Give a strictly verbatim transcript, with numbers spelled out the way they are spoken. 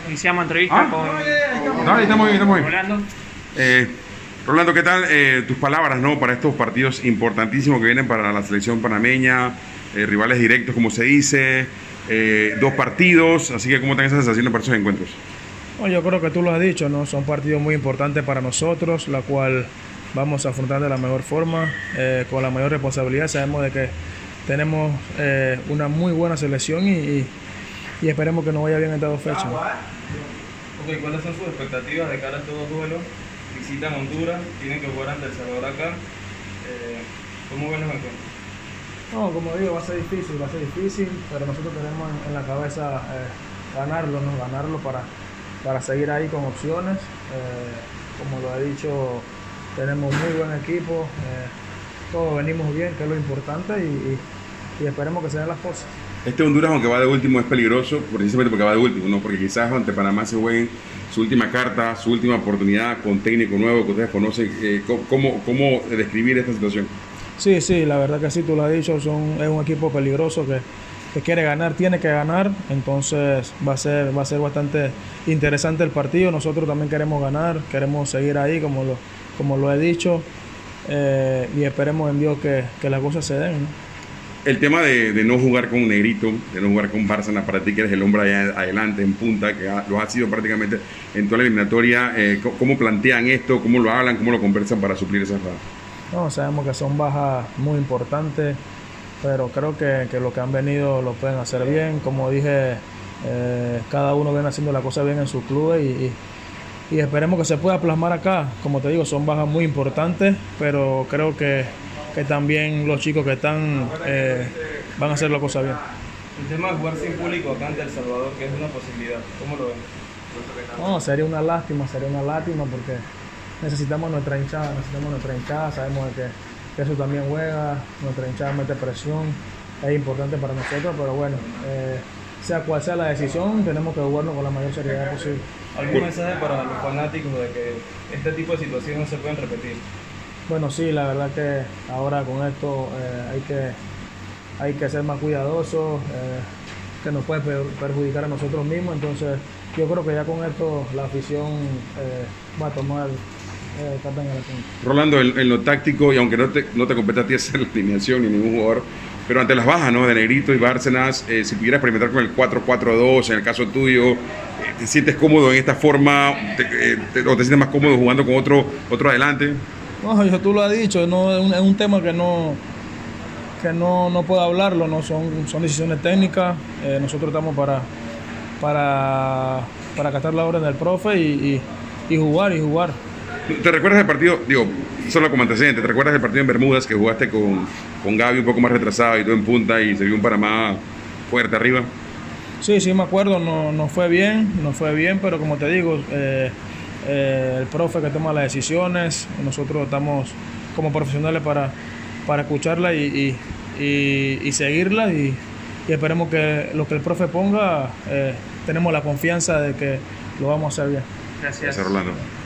iniciamos entrevista ¿Ah? con... Dale, estamos bien, estamos bien. Rolando. Eh, Rolando, ¿qué tal eh, tus palabras, ¿no? Para estos partidos importantísimos que vienen para la selección panameña, eh, rivales directos, como se dice, eh, dos partidos, así que ¿cómo están esas sensaciones para esos encuentros? Bueno, yo creo que tú lo has dicho, ¿no? Son partidos muy importantes para nosotros, la cual vamos a afrontar de la mejor forma, eh, con la mayor responsabilidad. Sabemos de que tenemos eh, una muy buena selección y, y, y esperemos que nos vaya bien en estas dos fechas. Okay, ¿cuáles son sus expectativas de cara a estos dos duelos? Visitan Honduras, tienen que jugar ante El Salvador acá. Eh, ¿Cómo ven los encuentros? No, como digo, va a ser difícil, va a ser difícil, pero nosotros tenemos en, en la cabeza eh, ganarlo, ¿no? Ganarlo para, para seguir ahí con opciones. Eh, como lo he dicho, tenemos muy buen equipo, eh, todos venimos bien, que es lo importante, y, y, y esperemos que se den las cosas. Este Honduras, aunque va de último, es peligroso precisamente porque va de último, ¿no? Porque quizás ante Panamá se jueguen su última carta, su última oportunidad con técnico nuevo que ustedes conocen. Eh, ¿cómo, ¿Cómo describir esta situación? Sí, sí, la verdad que sí, tú lo has dicho, son, es un equipo peligroso que, que quiere ganar, tiene que ganar, entonces va a ser, va a ser bastante interesante el partido. Nosotros también queremos ganar, queremos seguir ahí, como lo, como lo he dicho, eh, y esperemos en Dios que, que las cosas se den, ¿no? El tema de, de no jugar con Negrito, de no jugar con Bárcenas, para ti que eres el hombre allá adelante, en punta, que ha, lo ha sido prácticamente en toda la eliminatoria, eh, ¿cómo plantean esto? ¿Cómo lo hablan? ¿Cómo lo conversan para suplir esas bajas? No, sabemos que son bajas muy importantes, pero creo que, que lo que han venido lo pueden hacer bien. Como dije, eh, cada uno viene haciendo la cosa bien en su club y, y, y esperemos que se pueda plasmar acá. Como te digo, son bajas muy importantes, pero creo que que también los chicos que están eh, van a hacer la cosa bien. El tema de jugar sin público acá ante El Salvador, que es una posibilidad, ¿cómo lo ven? No, sería una lástima, sería una lástima porque necesitamos nuestra hinchada, necesitamos nuestra hinchada, sabemos de que, que eso también juega, nuestra hinchada mete presión, es importante para nosotros, pero bueno, eh, sea cual sea la decisión, tenemos que jugarnos con la mayor seriedad posible. ¿Algún mensaje para los fanáticos de que este tipo de situaciones no se pueden repetir? Bueno, sí, la verdad que ahora con esto eh, hay, que, hay que ser más cuidadosos, eh, que nos puede perjudicar a nosotros mismos, entonces yo creo que ya con esto la afición eh, va a tomar eh, carta en el asunto. Rolando, en, en lo táctico, y aunque no te, no te compete a ti hacer la alineación ni ningún jugador, pero ante las bajas, ¿no?, de Negrito y Bárcenas, eh, si pudieras experimentar con el cuatro cuatro dos, en el caso tuyo, eh, ¿te sientes cómodo en esta forma te, eh, te, o te sientes más cómodo jugando con otro, otro adelante? No, yo, tú lo has dicho, no, es, un, es un tema que no que no, no puedo hablarlo, no son, son decisiones técnicas. Eh, nosotros estamos para para, para acatar la orden del profe y, y, y jugar y jugar. ¿Te recuerdas del partido, digo, solo como antecedente, te recuerdas del partido en Bermudas que jugaste con, con Gaby un poco más retrasado y todo en punta y se vio un Panamá fuerte arriba? Sí, sí me acuerdo, no, no fue bien, no fue bien, pero como te digo, eh, Eh, el profe que toma las decisiones, nosotros estamos como profesionales para, para escucharla y, y, y, y seguirla y, y esperemos que lo que el profe ponga, eh, tenemos la confianza de que lo vamos a hacer bien. Gracias. Gracias, Rolando.